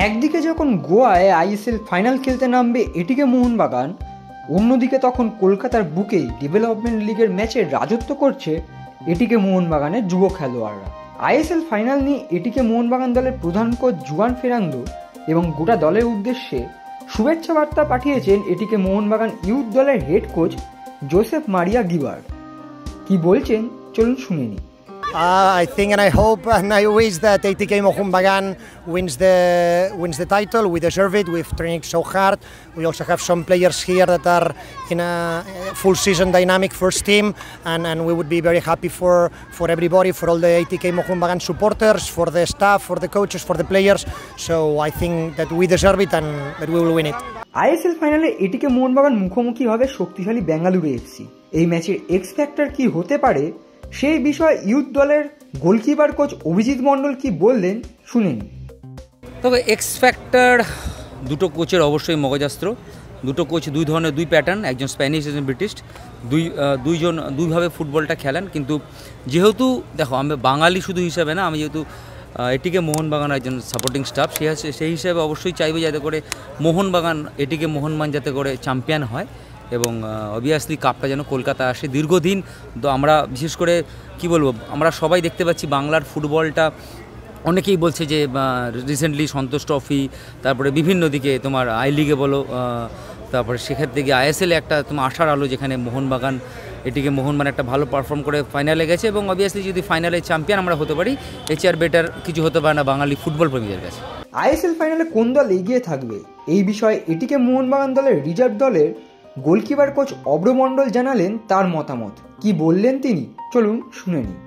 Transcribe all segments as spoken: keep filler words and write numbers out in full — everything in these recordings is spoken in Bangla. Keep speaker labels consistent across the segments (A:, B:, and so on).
A: একদিকে যখন গোয়ায় আইএসএল ফাইনাল খেলতে নামবে এটিকে মোহনবাগান, অন্যদিকে তখন কলকাতার বুকে ডেভেলপমেন্ট লিগের ম্যাচে রাজত্ব করছে এটিকে মোহনবাগানের যুব খেলোয়াড়রা। আইএসএল ফাইনাল নিয়ে এটিকে মোহনবাগান দলের প্রধান কোচ জুয়ান ফেরান্দো এবং গোটা দলের উদ্দেশ্যে শুভেচ্ছা বার্তা পাঠিয়েছেন এটিকে মোহনবাগান ইউথ দলের head coach Joseph Maria Gibert. কি বলছেন চলুন শুনে নিই।
B: Uh, I think and I hope and I wish that A T K Mohun Bagan wins the wins the title. We deserve it. We've trained so hard. We also have some players here that are in a full season dynamic first team, and, and we would be very happy for, for everybody, for all the A T K Mohun Bagan supporters, for the staff, for the coaches, for the players. So I think that we deserve it and that we will win it.
A: ISL ফাইনালে এটিকে মোহনবাগান মুখোমুখি হবে শক্তিশালী বেঙ্গালুরু এফসি। এই ম্যাচের এক্স ফ্যাক্টর কি হতে পারে সেই বিষয়ে ইউথ দলের গোলকিপার কোচ অভিজিৎ মণ্ডল কি বললেন শুনেন।
C: তবে এক্স ফ্যাক্টর দুটো কোচের অবশ্যই মগজাস্ত্র। দুটো কোচ দুই ধরনের, দুই প্যাটার্ন, একজন স্প্যানিশ একজন ব্রিটিশ, দুই দুইজন দুইভাবে ফুটবলটা খেলেন। কিন্তু যেহেতু দেখো আমি বাঙালি শুধু হিসাবে না, আমি যেহেতু এটিকে মোহনবাগান একজন সাপোর্টিং স্টাফ, সে সেই হিসাবে অবশ্যই চাইবে যাতে করে মোহনবাগান এটিকে মোহনবাগান যাতে করে চ্যাম্পিয়ন হয় এবং অবভিয়াসলি কাপটা যেন কলকাতা আসে। দীর্ঘদিন তো আমরা বিশেষ করে কি বলবো, আমরা সবাই দেখতে পাচ্ছি বাংলার ফুটবলটা, অনেকেই বলছে যে রিসেন্টলি সন্তোষ ট্রফি, তারপরে বিভিন্ন দিকে তোমার আই লিগে বলো, তারপরে সেক্ষেত্রে গিয়ে আইএসএলে একটা তোমার আশার আলো, যেখানে মোহনবাগান এটিকে মোহনবাগান একটা ভালো পারফর্ম করে ফাইনালে গেছে এবং অবভিয়াসলি যদি ফাইনালে চ্যাম্পিয়ন আমরা হতে পারি, এর চেয়ে আর বেটার কিছু হতে পারে না বাঙালি ফুটবল প্রেমীদের কাছে।
A: আইএসএল ফাইনালে কোন দল এগিয়ে থাকবে এই বিষয়ে এটিকে মোহনবাগান দলের রিজার্ভ দলের গোলকিপার কোচ অভ্র মণ্ডল জানালেন তার মতামত। কি বললেন তিনি চলুন শুনে নিই।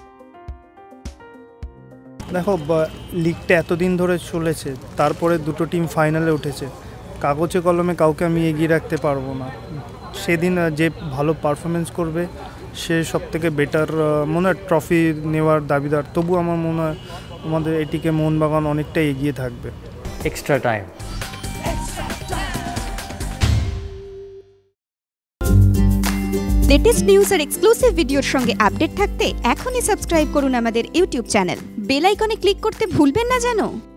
D: দেখো, লিগটা এতদিন ধরে চলেছে, তারপরে দুটো টিম ফাইনালে উঠেছে, কাগজে কলমে কাউকে আমি এগিয়ে রাখতে পারবো না। সেদিন যে ভালো পারফরমেন্স করবে সে সব থেকে বেটার মনে হয় ট্রফি নেওয়ার দাবিদার। তবু আমার মনে হয় আমাদের এটিকে মোহনবাগান অনেকটা এগিয়ে থাকবে।
E: Extra time.
F: লেটেস্ট নিউজ আর এক্সক্লুসিভ ভিডিওর সঙ্গে আপডেট থাকতে এখনই সাবস্ক্রাইব করুন আমাদের ইউটিউব চ্যানেল। বেল আইকনে ক্লিক করতে ভুলবেন না যেন।